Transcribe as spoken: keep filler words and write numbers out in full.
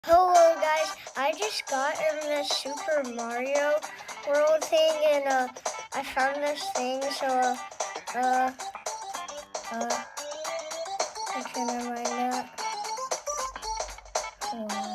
Hello guys, I just got in this Super Mario World thing and uh, I found this thing, so uh, uh, uh, I can remind that. Oh.